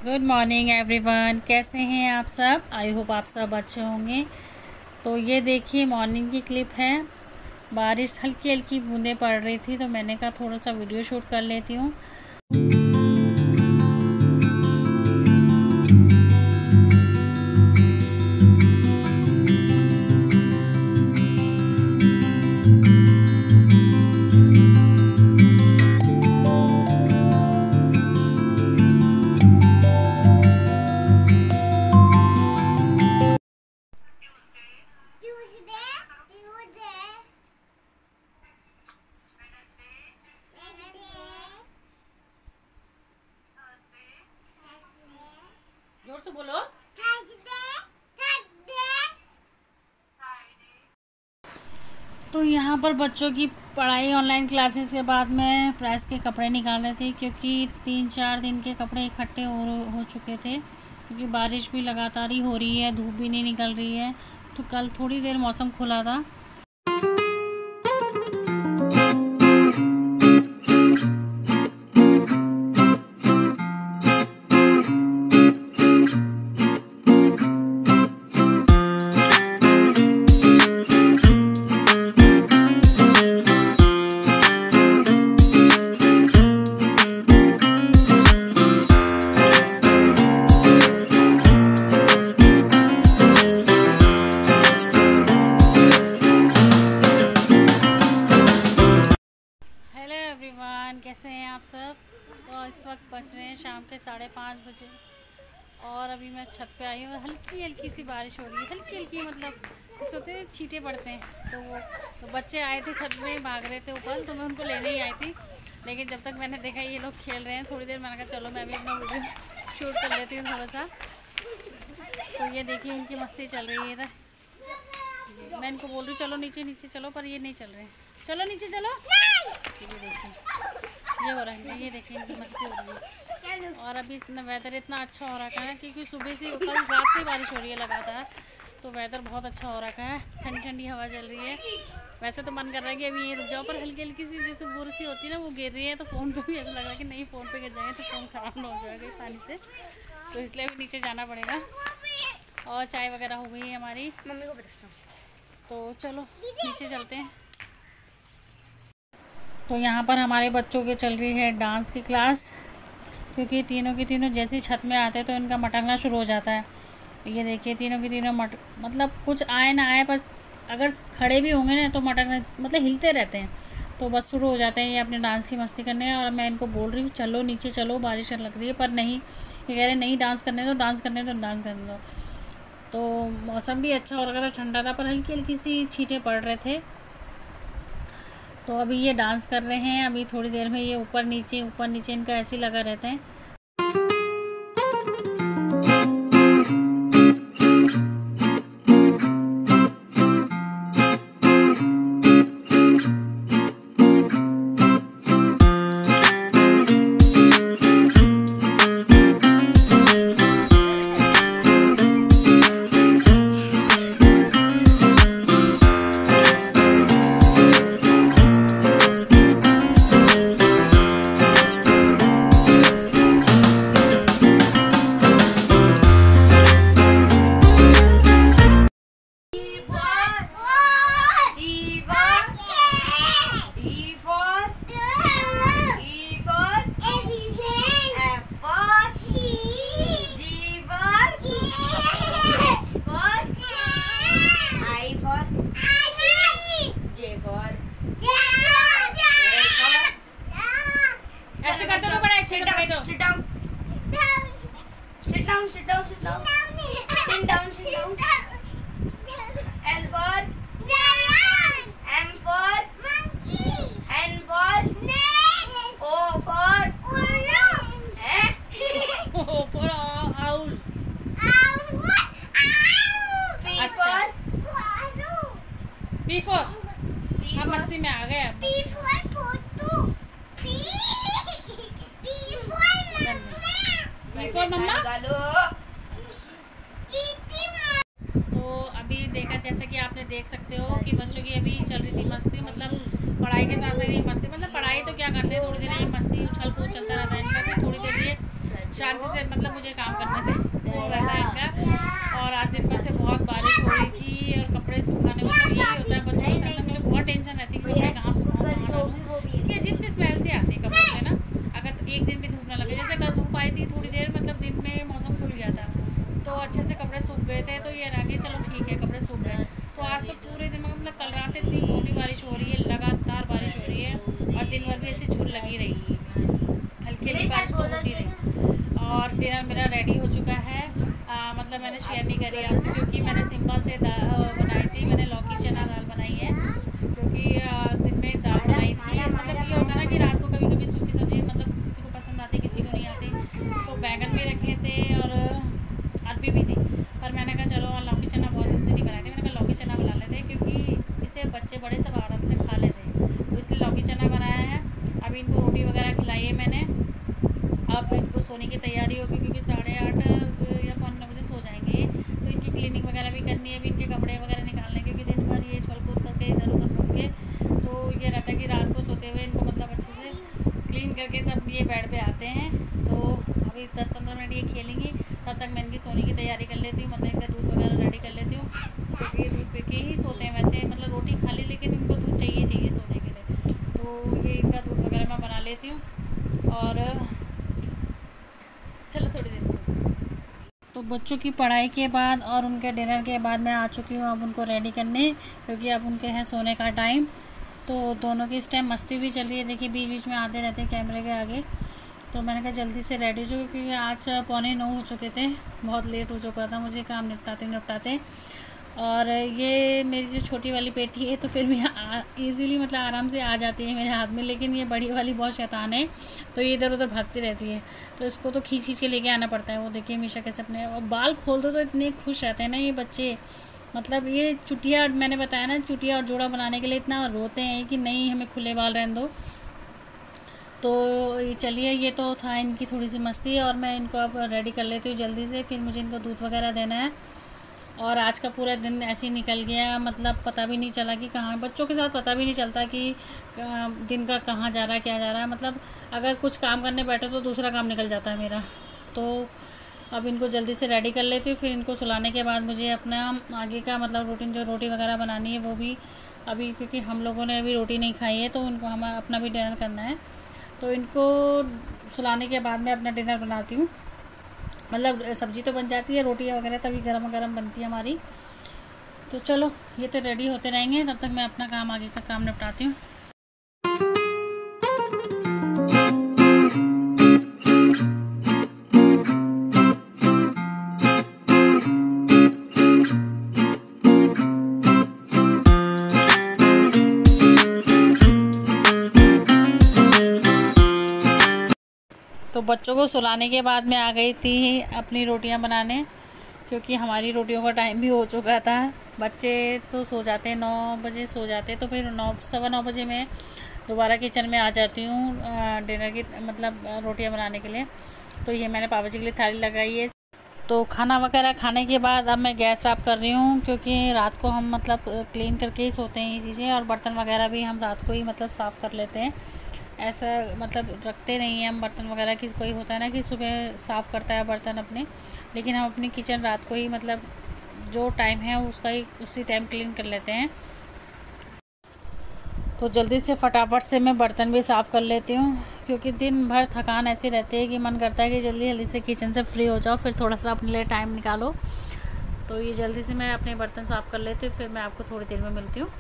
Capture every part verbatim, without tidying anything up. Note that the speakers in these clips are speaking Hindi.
गुड मॉर्निंग एवरीवन, कैसे हैं आप सब। आई होप आप सब अच्छे होंगे। तो ये देखिए मॉर्निंग की क्लिप है। बारिश हल्की हल्की बूंदें पड़ रही थी तो मैंने कहा थोड़ा सा वीडियो शूट कर लेती हूँ। जोर से बोलो। तो यहाँ पर बच्चों की पढ़ाई ऑनलाइन क्लासेस के बाद में प्रेस के कपड़े निकाल रहे थे, क्योंकि तीन चार दिन के कपड़े इकट्ठे हो हो चुके थे, क्योंकि बारिश भी लगातार ही हो रही है, धूप भी नहीं निकल रही है। तो कल थोड़ी देर मौसम खुला था। कैसे हैं आप सब। तो इस वक्त बज रहे हैं शाम के साढ़े पाँच बजे और अभी मैं छत पे आई हूँ। हल्की हल्की सी बारिश हो रही है, हल्की हल्की मतलब सोते हैं छींटे पड़ते हैं। तो वो तो बच्चे आए थे छत में, भाग रहे थे ऊपर, तो मैं उनको लेने ही आई थी। लेकिन जब तक मैंने देखा ये लोग खेल रहे हैं, थोड़ी देर मैंने कहा चलो मैं भी अपना वीडियो शूट कर लेती हूँ थोड़ा सा। तो ये देखिए उनकी मस्ती चल रही है। मैं इनको बोल रही हूँ चलो नीचे नीचे चलो, पर ये नहीं चल रहे हैं। चलो नीचे चलो। ये देखिए ये हो रहा है, ये देखिए इनकी मस्ती हो रही है। और अभी इतना वेदर इतना अच्छा हो रखा है, क्योंकि सुबह से कल रात से बारिश हो रही है लगातार। तो वेदर बहुत अच्छा हो रखा है, ठंडी ठंडी हवा चल रही है। वैसे तो मन कर रहा है कि अभी ये रुक जाओ, पर हल्की हल्की सी जैसे बुरसी होती है ना, वो गिर रही है। तो फ़ोन पे भी ऐसा लग रहा है कि नहीं फ़ोन पे गिर जाएंगे तो फ़ोन ख़राब ना हो जाएगा पानी से। तो इसलिए भी नीचे जाना पड़ेगा। और चाय वगैरह हो गई है हमारी, मम्मी को बताता हूँ। तो चलो नीचे चलते हैं। तो यहाँ पर हमारे बच्चों के चल रही है डांस की क्लास, क्योंकि तीनों की तीनों जैसे ही छत में आते हैं तो इनका मटकना शुरू हो जाता है। ये देखिए तीनों की तीनों मट मतलब कुछ आए ना आए, पर अगर खड़े भी होंगे ना तो मटकना मतलब हिलते रहते हैं। तो बस शुरू हो जाते हैं ये अपने डांस की मस्ती करने। और मैं इनको बोल रही हूँ चलो नीचे चलो, बारिश लग रही है, पर नहीं, ये कह रहे नहीं डांस करने दो, डांस करने दो, डांस करने दो। तो मौसम भी अच्छा हो रहा था, ठंडा था, पर हल्की हल्की सी छींटे पड़ रहे थे। तो अभी ये डांस कर रहे हैं। अभी थोड़ी देर में ये ऊपर नीचे ऊपर नीचे इनका ऐसे ही लगा रहता है। Sit down. Sit down. Sit down. Sit down. Sit down. Sit down. L for lion. M for monkey. N for snake. O for ulu. Eh? O for owl. Owl. Owl. P for koalu. P for अब मस्ती में आ गए। P for पोतू. P for मम्मा। तो अभी देखा जैसे कि आपने देख सकते हो कि बच्चों की अभी चल रही थी मस्ती, मतलब पढ़ाई के साथ साथ ये मस्ती, मतलब पढ़ाई तो क्या करते हैं, थोड़ी देर ये मस्ती उछल कूद चलता रहता है इनका। फिर थोड़ी देर ये शांति से मतलब मुझे काम करने थे वो रहता है इनका। और आज दिन भर से बहुत बारिश हो रही थी और कपड़े सुखाने में तो यही होता है बच्चों के साथ, मुझे बहुत टेंशन रहती है कि कपड़े कहाँ सुखाऊं। ये अजीब सी स्मेल सी आती है कपड़ों से ना, अगर एक दिन भी धूप ना लगे। जैसे कल धूप आई थी थोड़ी देर, मतलब दिन में मौसम खुल गया था तो अच्छे से कपड़े सूख गए थे, तो ये रहा कि चलो ठीक है कपड़े सूख गए। तो आज तो पूरे दिन में मतलब कल रात से इतनी मोटी बारिश हो रही है, लगातार बारिश हो रही है और दिन भर भी ऐसी झूल लगी रही, हल्की हल्की बारिश तो होती रही। और डिनर मेरा रेडी हो चुका है। आ, मतलब मैंने शेयर नहीं करी आपसे क्योंकि मैंने सिंपल से दाल बनाई थी, मैंने लौकी चना दाल बनाई है क्योंकि दिन में दाल बनाई थी। मतलब ये होता है ना कि रात को कभी कभी सूखी सब्जी मतलब किसी को पसंद आती किसी को नहीं आती, तो बैंगन भी रखे थे और अरबी भी थी, पर मैंने कहा चलो लौकी चना बहुत दिन से नहीं बनाए थे, मैंने कहा लौकी चना बना लेते क्योंकि इसे बच्चे बड़े सब आराम से खा लेते हैं, तो इसलिए लौकी चना बनाया है। अभी इनको रोटी वगैरह खिलाई है मैंने, अब इनको सोने की तैयारी होगी क्योंकि साढ़े आठ या पौने नौ बजे सो जाएंगे, तो इनकी क्लीनिंग वगैरह भी करनी है, अभी इनके कपड़े वगैरह निकालने क्योंकि दिन भर ये छल कूद करके इधर उधर घूम के, तो ये रहता है कि रात को सोते हुए इनको मतलब अच्छे से क्लीन करके तब ये बेड पे आते हैं। तो अभी दस पंद्रह मिनट ये खेलेंगी, तब तक मैं इनकी सोने की तैयारी कर लेती हूँ, मतलब इनका दूध वगैरह रेडी कर लेती हूँ क्योंकि ये दूध पी के ही सोते हैं वैसे, मतलब रोटी खा ली लेकिन इनको दूध चाहिए चाहिए सोने के लिए, तो ये इनका दूध वगैरह मैं बना लेती हूँ। और चलो थोड़ी देर तो बच्चों की पढ़ाई के बाद और उनके डिनर के बाद मैं आ चुकी हूँ अब उनको रेडी करने, क्योंकि अब उनके हैं सोने का टाइम। तो दोनों की इस टाइम मस्ती भी चल रही है, देखिए बीच बीच में आते रहते हैं कैमरे के आगे, तो मैंने कहा जल्दी से रेडी हो जाओ क्योंकि आज पौने नौ हो चुके थे, बहुत लेट हो चुका था मुझे काम निपटाते निपटाते। और ये मेरी जो छोटी वाली बेटी है तो फिर भी इजीली मतलब आराम से आ जाती है मेरे हाथ में, लेकिन ये बड़ी वाली बहुत शैतान है, तो ये इधर उधर भागती रहती है, तो इसको तो खींच खींच के लेके आना पड़ता है। वो देखिए हमेशा कैसे अपने और बाल खोल दो तो इतने खुश रहते हैं ना ये बच्चे, मतलब ये चुटिया, मैंने बताया ना चुटिया और जोड़ा बनाने के लिए इतना रोते हैं कि नहीं हमें खुले बाल रहने दो। तो चलिए ये तो था इनकी थोड़ी सी मस्ती, और मैं इनको अब रेडी कर लेती हूँ जल्दी से, फिर मुझे इनको दूध वगैरह देना है। और आज का पूरा दिन ऐसे ही निकल गया, मतलब पता भी नहीं चला कि कहाँ, बच्चों के साथ पता भी नहीं चलता कि दिन का कहाँ जा रहा है क्या जा रहा है, मतलब अगर कुछ काम करने बैठे तो दूसरा काम निकल जाता है मेरा। तो अब इनको जल्दी से रेडी कर लेती हूँ, फिर इनको सुलाने के बाद मुझे अपना आगे का मतलब रूटीन जो रोटी वगैरह बनानी है वो भी अभी, क्योंकि हम लोगों ने अभी रोटी नहीं खाई है तो उनको हम अपना भी डिनर करना है, तो इनको सुलाने के बाद मैं अपना डिनर बनाती हूँ। मतलब सब्ज़ी तो बन जाती है, रोटियाँ वगैरह तभी गरम गरम बनती है हमारी। तो चलो ये तो रेडी होते रहेंगे, तब तक मैं अपना काम आगे का काम निपटाती हूँ। तो बच्चों को सुलाने के बाद मैं आ गई थी अपनी रोटियां बनाने, क्योंकि हमारी रोटियों का टाइम भी हो चुका था। बच्चे तो सो जाते हैं, नौ बजे सो जाते हैं, तो फिर नौ सवा नौ बजे मैं दोबारा किचन में आ जाती हूँ डिनर की मतलब रोटियां बनाने के लिए। तो ये मैंने पापा जी के लिए थाली लगाई है। तो खाना वगैरह खाने के बाद अब मैं गैस साफ़ कर रही हूँ, क्योंकि रात को हम मतलब क्लीन करके ही सोते हैं ये चीज़ें, और बर्तन वगैरह भी हम रात को ही मतलब साफ़ कर लेते हैं, ऐसा मतलब रखते नहीं हैं हम बर्तन वगैरह की। कोई होता है ना कि सुबह साफ़ करता है बर्तन अपने, लेकिन हम अपनी किचन रात को ही मतलब जो टाइम है उसका ही उसी टाइम क्लीन कर लेते हैं। तो जल्दी से फटाफट से मैं बर्तन भी साफ़ कर लेती हूँ, क्योंकि दिन भर थकान ऐसी रहती है कि मन करता है कि जल्दी जल्दी से किचन से फ्री हो जाओ, फिर थोड़ा सा अपने लिए टाइम निकालो। तो ये जल्दी से मैं अपने बर्तन साफ़ कर लेती हूँ, फिर मैं आपको थोड़ी देर में मिलती हूँ।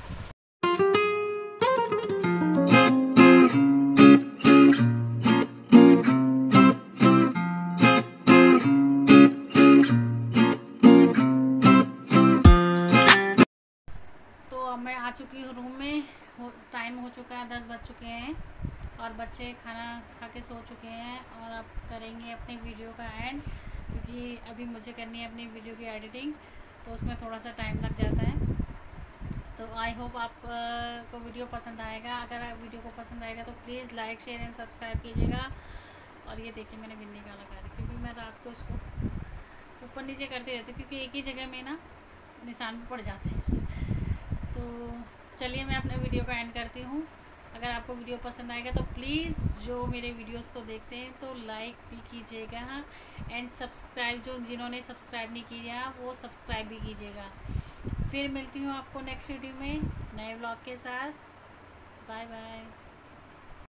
मैं आ चुकी हूँ रूम में, टाइम हो चुका है, दस बज चुके हैं और बच्चे खाना खा के सो चुके हैं। और अब करेंगे अपनी वीडियो का एंड, क्योंकि अभी मुझे करनी है अपनी वीडियो की एडिटिंग, तो उसमें थोड़ा सा टाइम लग जाता है। तो आई होप आप को वीडियो पसंद आएगा। अगर वीडियो को पसंद आएगा तो please like share and subscribe कीजिएगा। और ये देखिए मैंने बिन्नी का लगा रही, क्योंकि मैं रात को इसको ऊपर नीचे करती रहती हूँ, क्योंकि एक ही जगह में ना निशान भी पड़ जाते हैं। तो चलिए मैं अपने वीडियो का एंड करती हूँ। अगर आपको वीडियो पसंद आएगा तो प्लीज़ जो मेरे वीडियोस को देखते हैं तो लाइक भी कीजिएगा एंड सब्सक्राइब, जो जिन्होंने सब्सक्राइब नहीं किया वो सब्सक्राइब भी कीजिएगा। फिर मिलती हूँ आपको नेक्स्ट वीडियो में नए व्लॉग के साथ। Bye bye.